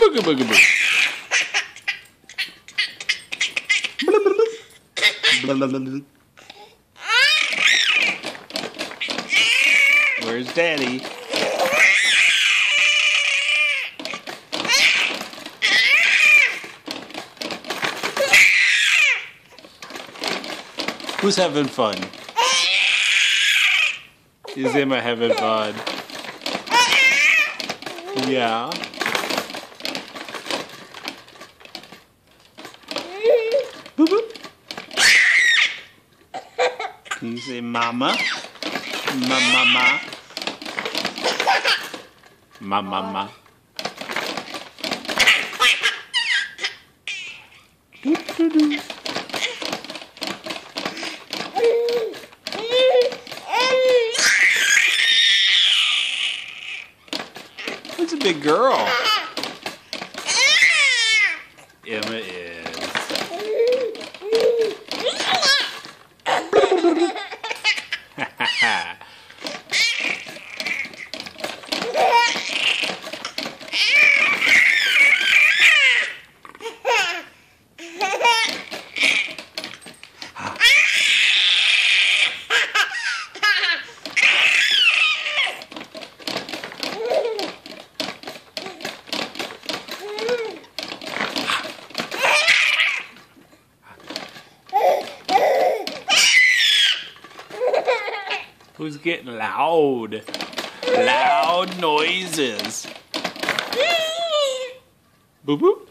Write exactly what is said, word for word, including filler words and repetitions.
booga booga boo. Where's Daddy? Who's having fun? Is Emma having fun? Yeah. Boop boop. Can you say mama? Ma ma ma. Ma ma ma. Doo doo doo. That's a big girl. Emma is. Who's getting loud? Loud noises. Boo boo.